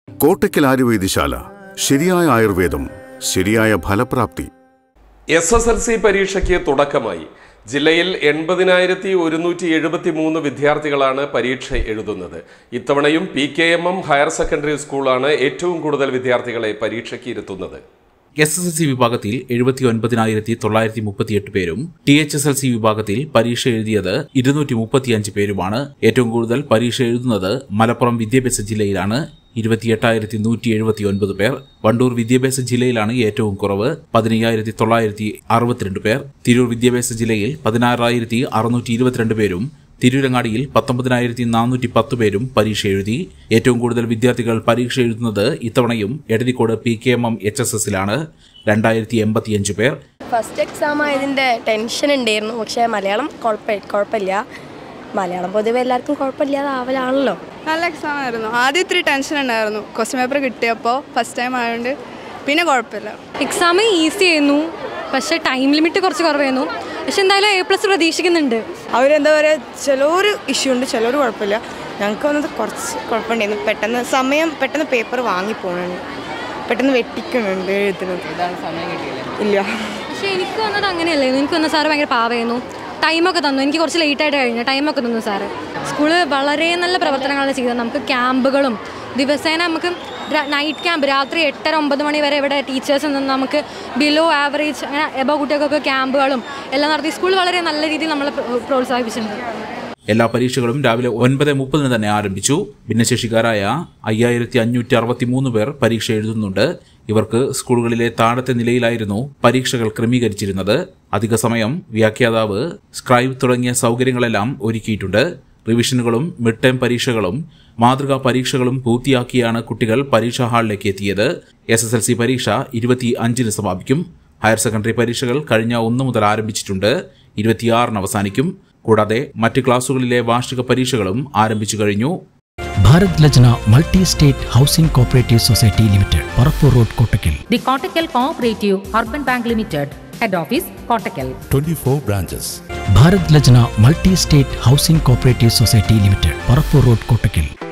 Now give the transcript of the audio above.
കോട്ടയ്ക്കൽ ആയുർവേദശാല. ശരിയായ ആയുർവേദം, ശരിയായ ഫലപ്രാപ്തി. SSLC പരീക്ഷയ്ക്ക് തുടക്കമായി. ജില്ലയിൽ 80,173 വിദ്യാർത്ഥികളാണ് പരീക്ഷ എഴുതുന്നത്. ഇത്തവണയും PKMM ഹയർ സെക്കൻഡറി സ്കൂളാണ് ഏറ്റവും കൂടുതൽ വിദ്യാർത്ഥികളെ പരീക്ഷയ്ക്ക് ഇരുത്തുന്നത്. SSLC വിഭാഗത്തിൽ 79,938 പേരും THSLC വിഭാഗത്തിൽ പരീക്ഷ എഴുതിയത് 235 പേരുമാണ്. ഏറ്റവും കൂടുതൽ പരീക്ഷ എഴുതുന്നത് മലപ്പുറം വിദ്യാഭ്യാസ ജില്ലയിലാണ്. 28,179 പേർ. വണ്ടൂർ വിദ്യാഭ്യാസ ജില്ലയിലാണ് ഏറ്റവും കുറവ്, 15,962 പേർ. തിരൂർ വിദ്യാഭ്യാസ ജില്ലയിൽ 16,622 പേരും തിരൂരങ്ങാടിയിൽ 19,410 പേരും പരീക്ഷ എഴുതി. ഏറ്റവും കൂടുതൽ വിദ്യാർത്ഥികൾ പരീക്ഷ എഴുതുന്നത് ഇത്തവണയും എടരിക്കോട് PKMM HSSലാണ്, 2,085 പേർ. ഫസ്റ്റ് എക്സാം ആയതിൻ്റെ ടെൻഷൻ ഉണ്ടായിരുന്നു, പക്ഷേ മലയാളം കുഴപ്പമില്ല. മലയാളം പൊതുവെ എല്ലാവർക്കും കുഴപ്പമില്ലാതെ ആവലാണല്ലോ. നല്ല എക്സാം ആയിരുന്നു. ആദ്യം ഇത്തിരി ടെൻഷൻ ഉണ്ടായിരുന്നു, ക്വസ്റ്റ്യൻ പേപ്പർ കിട്ടിയപ്പോൾ ഫസ്റ്റ് ടൈം ആയതുകൊണ്ട്. പിന്നെ കുഴപ്പമില്ല. എക്സാം ഈസി ആയിരുന്നു, പക്ഷേ ടൈം ലിമിറ്റ് കുറച്ച് കുറവായിരുന്നു. പക്ഷെ എന്തായാലും A+ പ്രതീക്ഷിക്കുന്നുണ്ട്. അവരെന്താ പറയുക, ചിലർ ഇഷ്യൂ ഉണ്ട്, ചിലർ കുഴപ്പമില്ല. ഞങ്ങൾക്ക് വന്നത് കുറച്ച് കുഴപ്പമുണ്ടായിരുന്നു. പെട്ടെന്ന് പേപ്പർ വാങ്ങിപ്പോകുന്നുണ്ട്, പെട്ടെന്ന് വെട്ടിക്കുന്നുണ്ട് എഴുതുന്നത്. ഇല്ല, പക്ഷേ എനിക്ക് വന്നത് അങ്ങനെയല്ലായിരുന്നു. എനിക്ക് വന്ന സാറ് ഭയങ്കര പാവമായിരുന്നു. ടൈമൊക്കെ തന്നു. എനിക്ക് കുറച്ച് ലേറ്റായിട്ട് കഴിഞ്ഞു, ടൈമൊക്കെ തന്നു സാറ്. സ്കൂള് വളരെ നല്ല പ്രവർത്തനങ്ങളാണ് ചെയ്തത്. നമുക്ക് ക്യാമ്പുകളും ദിവസേന നമുക്ക് നൈറ്റ് ക്യാമ്പ് രാത്രി 8-9 മണി വരെ ഇവിടെ ടീച്ചേഴ്സ് നിന്ന് നമുക്ക് ബിലോ ആവറേജ് അങ്ങനെ എബോ കുട്ടികൾക്കൊക്കെ ക്യാമ്പുകളും എല്ലാം നടത്തി. സ്കൂൾ വളരെ നല്ല രീതിയിൽ നമ്മളെ പ്രോത്സാഹിപ്പിച്ചിട്ടുണ്ട്. എല്ലാ പരീക്ഷകളും രാവിലെ 9:30 തന്നെ ആരംഭിച്ചു. ഭിന്നശേഷിക്കാരായ 5,563 പേർ പരീക്ഷ എഴുതുന്നുണ്ട്. ഇവർക്ക് സ്കൂളുകളിലെ താഴത്തെ നിലയിലായിരുന്നു പരീക്ഷകൾ ക്രമീകരിച്ചിരുന്നത്. അധിക സമയം വ്യാഖ്യാതാവ്, സ്ക്രൈബ് തുടങ്ങിയ സൗകര്യങ്ങളെല്ലാം ഒരുക്കിയിട്ടുണ്ട്. റിവിഷനുകളും മിഡ് ടേം പരീക്ഷകളും മാതൃകാ പരീക്ഷകളും പൂർത്തിയാക്കിയാണ് കുട്ടികൾ പരീക്ഷാ ഹാളിലേക്ക് എത്തിയത്. SSLC പരീക്ഷ 25-ന് സമാപിക്കും. ഹയർ സെക്കൻഡറി പരീക്ഷകൾ കഴിഞ്ഞ 1 മുതൽ ആരംഭിച്ചിട്ടുണ്ട്, 26-ന് അവസാനിക്കും. കൂടാതെ മറ്റ് ക്ലാസുകളിലെ വാർഷിക പരീക്ഷകളും ആരംഭിച്ചു കഴിഞ്ഞു. Bharat Lajna multi state housing cooperative society limited, Parappur road, Kottakkal. The Kottakkal cooperative urban bank limited, head office Kottakkal. 24 branches. Bharat Lajna multi state housing cooperative society limited, Parappur road, Kottakkal.